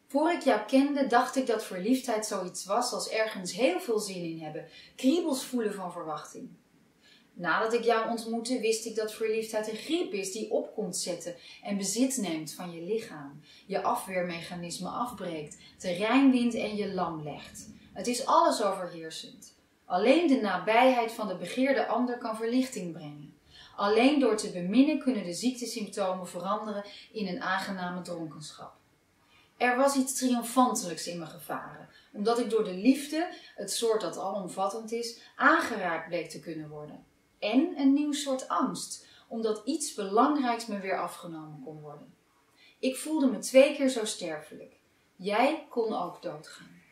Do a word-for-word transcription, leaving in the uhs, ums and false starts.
Voor ik jou kende, dacht ik dat verliefdheid zoiets was als ergens heel veel zin in hebben, kriebels voelen van verwachting. Nadat ik jou ontmoette, wist ik dat verliefdheid een griep is die op komt zetten en bezit neemt van je lichaam, je afweermechanisme afbreekt, terrein wint en je lam legt. Het is alles overheersend. Alleen de nabijheid van de begeerde ander kan verlichting brengen. Alleen door te beminnen kunnen de ziektesymptomen veranderen in een aangename dronkenschap. Er was iets triomfantelijks in me gevaren, omdat ik door de liefde, het soort dat alomvattend is, aangeraakt bleek te kunnen worden. En een nieuw soort angst, omdat iets belangrijks me weer afgenomen kon worden. Ik voelde me twee keer zo sterfelijk. Jij kon ook doodgaan.